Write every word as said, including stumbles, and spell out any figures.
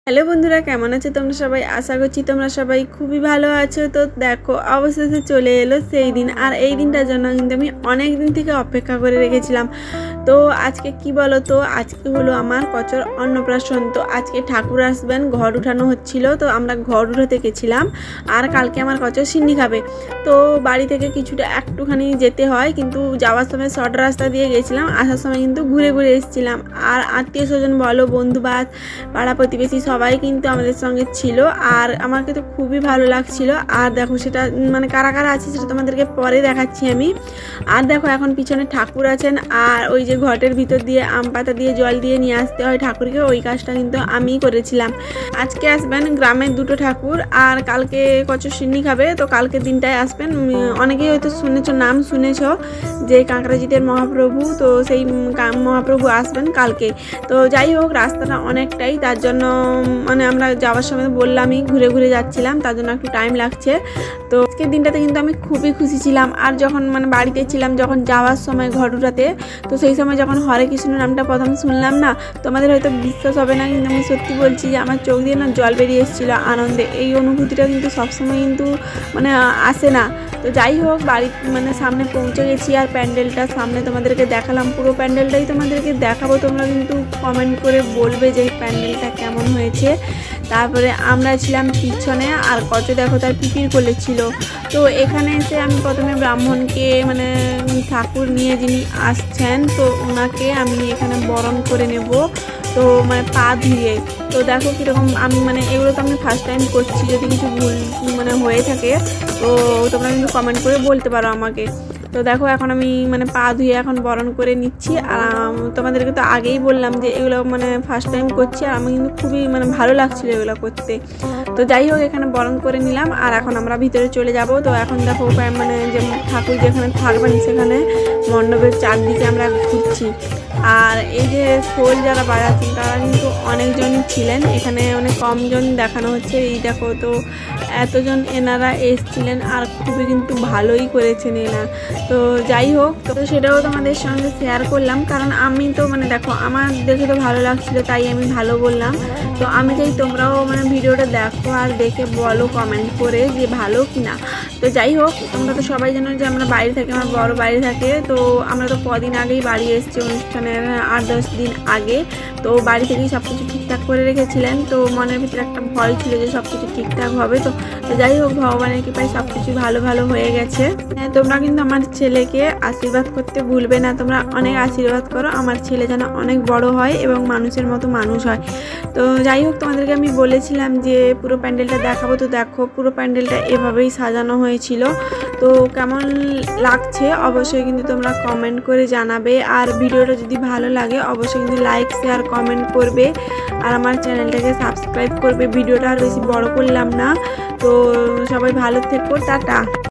Hello বন্ধুরা, কেমন আছো তোমরা সবাই? আশা করছি তোমরা সবাই খুবই ভালো আছো। তো দেখো, অবশেষে চলে এলো সেই দিন, আর এই দিনটার জন্য কিন্তু আমি অনেক দিন থেকে অপেক্ষা করে রেখেছিলাম। তো আজকে কি বলো তো, আজকে হলো আমার কচর অন্নপ্রাশন। তো আজকে ঠাকুর আসবেন, ঘর উঠানো হচ্ছিল, তো আমরা ঘর উঠাতে গেছিলাম। আর কালকে আমার কচর সিন্নি খাবে। তো বাড়ি থেকে কিছুটা একটুখানি যেতে হয়, কিন্তু যাওয়ার সময় শর্ট রাস্তা দিয়ে গেছিলাম, আসার সময় কিন্তু ঘুরে ঘুরে এসেছিলাম। আর আত্মীয় স্বজন বলো, বন্ধু বাস, পাড়া প্রতিবেশী সবাই কিন্তু আমাদের সঙ্গে ছিল, আর আমাকে তো খুবই ভালো লাগছিল। আর দেখো, সেটা মানে কারা কারা আছে সেটা তোমাদেরকে পরে দেখাচ্ছি আমি। আর দেখো, এখন পিছনে ঠাকুর আছেন, আর ওই যে ঘটের ভিতর দিয়ে আম পাতা দিয়ে জল দিয়ে নিয়ে আসতে হয় ঠাকুরকে, ওই কাজটা কিন্তু আমিই করেছিলাম। আজকে আসবেন গ্রামের দুটো ঠাকুর, আর কালকে কচর সিন্নি খাবে। তো কালকের দিনটায় আসবেন। অনেকেই হয়তো শুনেছ, নাম শুনেছ যে কাঁকড়াজিতের মহাপ্রভু, তো সেই মহাপ্রভু আসবেন কালকে। তো যাই হোক, রাস্তাটা অনেকটাই, তার জন্য মানে আমরা যাওয়ার সময় বললামই ঘুরে ঘুরে যাচ্ছিলাম, তার জন্য একটু টাইম লাগছে। তো আজকের দিনটাতে কিন্তু আমি খুবই খুশি ছিলাম। আর যখন মানে বাড়িতে ছিলাম, যখন যাওয়ার সময় ঘর উঠাতে, তো সেই সময় যখন হরে কৃষ্ণ নামটা প্রথম শুনলাম না, তোমাদের হয়তো বিশ্বাস হবে না, কিন্তু আমি সত্যি বলছি যে আমার চোখ দিয়ে না জল বেরিয়ে এসেছিলো আনন্দে। এই অনুভূতিটা কিন্তু সবসময় কিন্তু মানে আসে না। তো যাই হোক, বাড়ি মানে সামনে পৌঁছে গেছি, আর প্যান্ডেলটা সামনে তোমাদেরকে দেখালাম, পুরো প্যান্ডেলটাই তোমাদেরকে দেখাবো। তোমরা কিন্তু কমেন্ট করে বলবে যে এই প্যান্ডেলটা কেমন হয়েছে। তারপরে আমরা ছিলাম পিছনে, আর কত দেখো তার পিপির কোলে ছিল। তো এখানে এসে আমি প্রথমে ব্রাহ্মণকে মানে ঠাকুর নিয়ে যিনি আসছেন, তো ওনাকে আমি এখানে বরণ করে নেব, তো মানে পা ধুয়ে। তো দেখো কীরকম আমি মানে এগুলো তো আমি ফার্স্ট টাইম করছি, যদি কিছু ভুল মানে হয়ে থাকে তো তোমরা কিন্তু কমেন্ট করে বলতে পারো আমাকে। তো দেখো, এখন আমি মানে পা ধুয়ে এখন বরণ করে নিচ্ছি। আর তোমাদেরকে তো আগেই বললাম যে এগুলো মানে ফার্স্ট টাইম করছি, আর আমি কিন্তু খুবই মানে ভালো লাগছিলো এগুলো করতে। তো যাই হোক, এখানে বরণ করে নিলাম, আর এখন আমরা ভিতরে চলে যাব। তো এখন দেখো মানে যে ঠাকুর যেখানে থাকবেন সেখানে মণ্ডপের চারদিকে আমরা ঘুরছি। আর এই যে খোল যারা বাজাচ্ছেন তারা কিন্তু অনেকজনই ছিলেন, এখানে অনেক কমজন দেখানো হচ্ছে। এই দেখো, তো এতজন এনারা এসছিলেন, আর খুবই কিন্তু ভালোই করেছেন এনারা। তো যাই হোক, তো সেটাও তোমাদের সঙ্গে শেয়ার করলাম, কারণ আমি তো মানে দেখো আমার দেখে তো ভালো লাগছিল, তাই আমি ভালো বললাম। তো আমি চাই তোমরাও মানে ভিডিওটা দেখো আর দেখে বলো কমেন্ট করে যে ভালো কি না। তো যাই হোক, তোমরা তো সবাই জানো যে আমরা বাইরে থাকি, আমার বড় বাইরে থাকে। তো আমরা তো কদিন আগেই বাড়ি এসেছি, অনুষ্ঠানের আট দশ দিন আগে। তো বাড়ি থেকেই সব কিছু ঠিকঠাক করে রেখেছিলেন, তো মনের ভিতরে একটা ভয় ছিল যে সব কিছু ঠিকঠাক হবে। তো যাই হোক, ভগবানের কৃপায় সব কিছু ভালো ভালো হয়ে গেছে। তোমরা কিন্তু আমার ছেলেকে আশীর্বাদ করতে ভুলবে না, তোমরা অনেক আশীর্বাদ করো আমার ছেলে যেন অনেক বড় হয় এবং মানুষের মতো মানুষ হয়। তো যাই হোক, তোমাদেরকে আমি বলেছিলাম যে পুরো প্যান্ডেলটা দেখাবো। তো দেখো, পুরো প্যান্ডেলটা এভাবেই সাজানো হয়েছিল। তো কেমন লাগছে অবশ্যই কিন্তু তোমরা কমেন্ট করে জানাবে। আর ভিডিওটা যদি ভালো লাগে অবশ্যই কিন্তু লাইক শেয়ার কমেন্ট করবে, আর আমার চ্যানেলটাকে সাবস্ক্রাইব করবে। ভিডিওটা আর বেশি বড় করলাম না। তো সবাই ভালো থেকো, টাটা।